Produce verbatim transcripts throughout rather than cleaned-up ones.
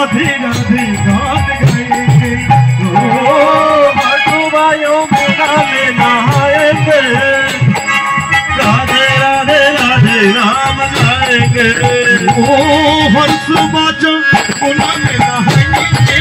राधे राधे गान गाएंगे ओ मधुबाइयों मोना में नहाएंगे राधे राधे राधे राम गाएंगे ओ हंस बाजो मोना में नहाएंगे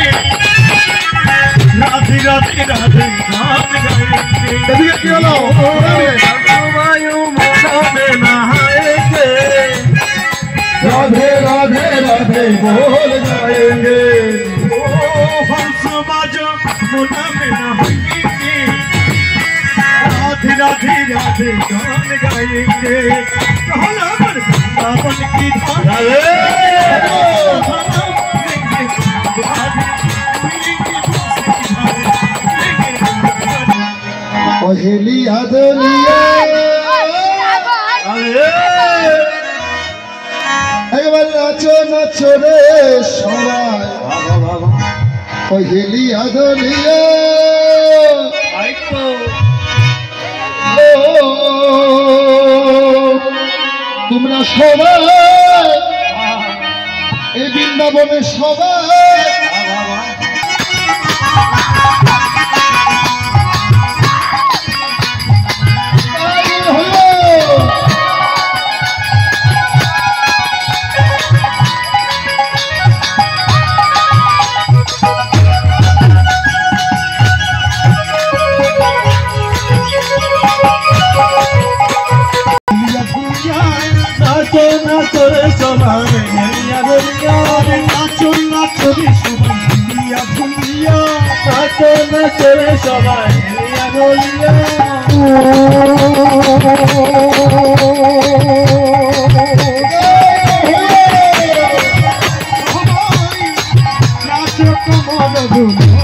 राधे राधे राधे गान गाएंगे मधुबाइयों मोना में नहाएंगे राधे राधे राधे बोल जाएंगे ओ हंस बाजो मोना में नहाएंगे राधे राधे राधे गान गाएंगे कहला पर सावन की पहेलिया दुनिया একবার নাচো নাচো রে সবাই পহেলিয়া দুনিয়া তোমরা সবাই এই বৃন্দাবনে সবাই नाचो नाचो रे सबाई मेरिया दुनिया नाचो नाचो रे सबाई मेरिया दुनिया नाचो नाचो रे सबाई मेरिया दुनिया नाचो कमल दुनिया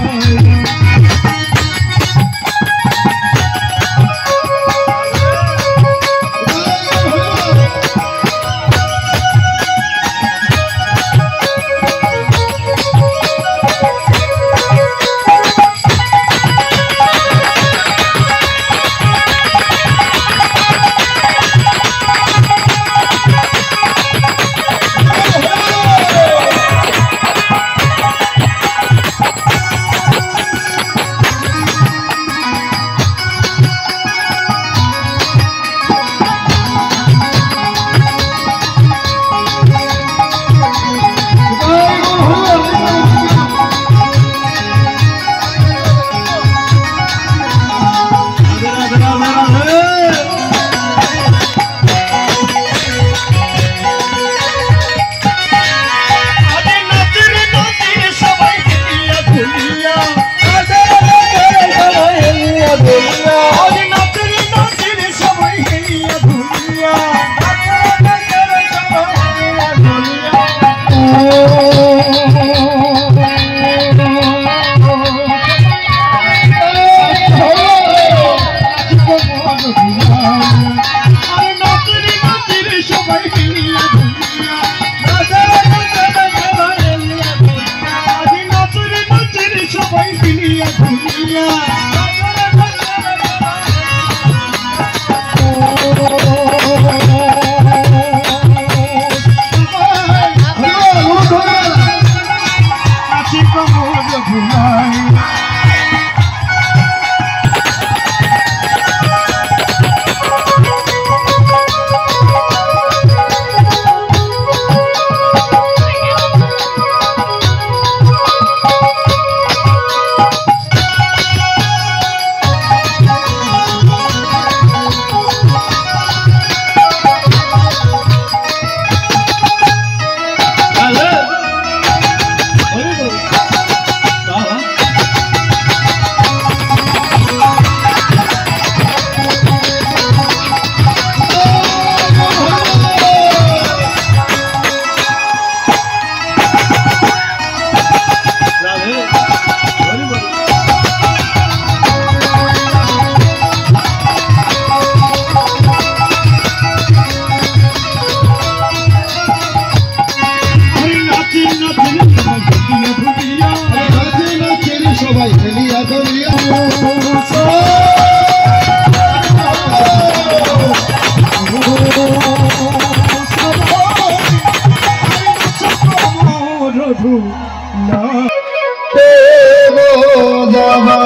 দেব যাবা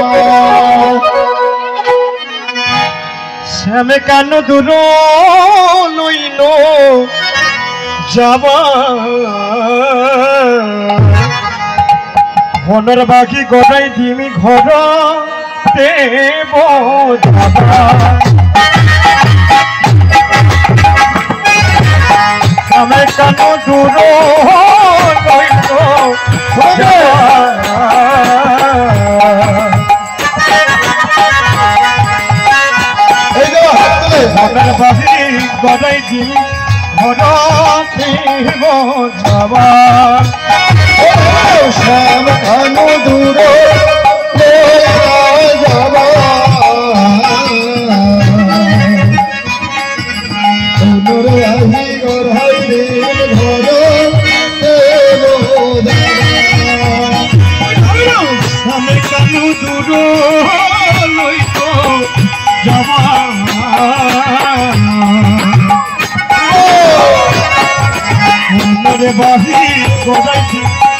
শ্যামে কেন দূর লইল যাবা ঘনের বাকি গড়াই দিমি ঘর দেব যাবা শ্যামে কেন দূর লইল ঘনের বাকি গড়াই দিমি ঘর দেব যাবা শ্যাম কেন দূর যাবা অনুরাহি গড়াই দিন ঘর দেব শ্যামে কেন দূর লইল যাবা মনে বাহি গড়াইছি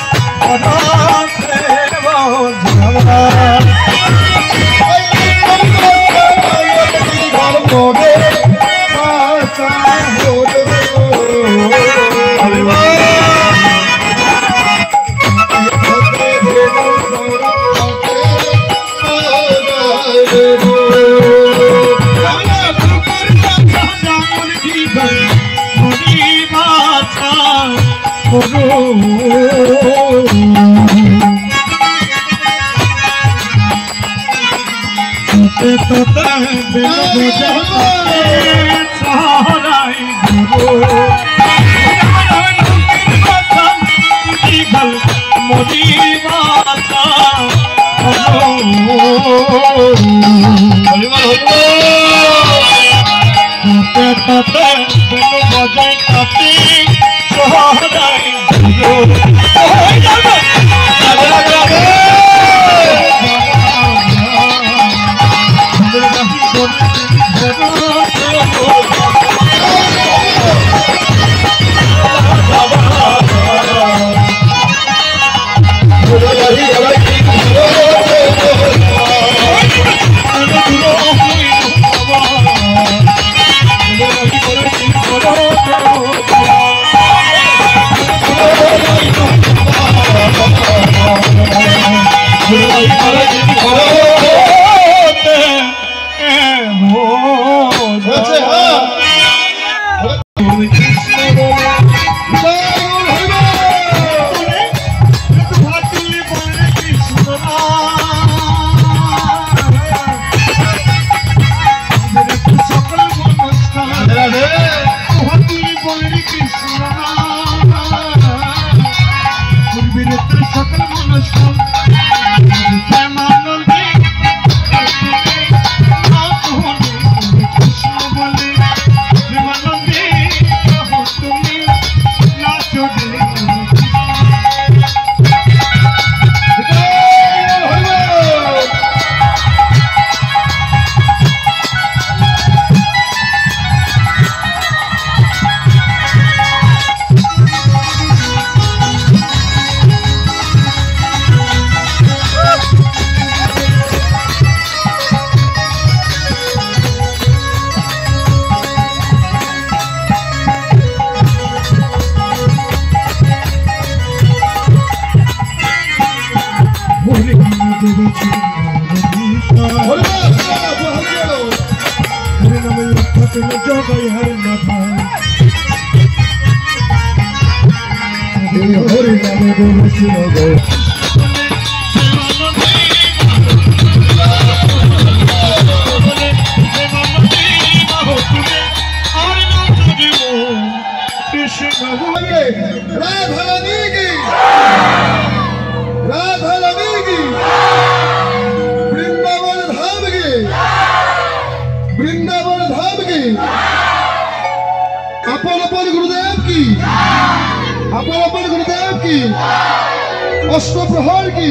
অষ্টপ্রহর কি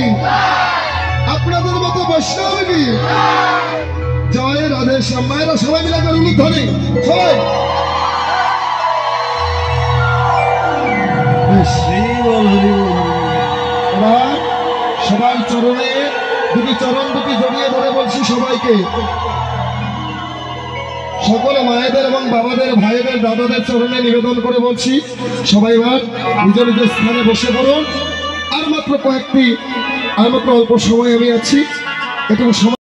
আপনাদের মতো বৈষ্ণব কি জয় রাধে শ্যাম মায়েরা সবাই মিলে একবার উলুধ্বনি সবাই শ্রী বল হরি বল সবাই চরণে দুটি চরণ দুটি জড়িয়ে ধরে বলছি সবাইকে, সকল মায়েদের এবং বাবাদের ভাইদের দাদাদের চরণে নিবেদন করে বলছি সবাই এবার নিজ নিজ স্থানে বসে পড়ুন। আর মাত্র কয়েকটি আর মাত্র অল্প সময় আমি আছি, এটুকু সময়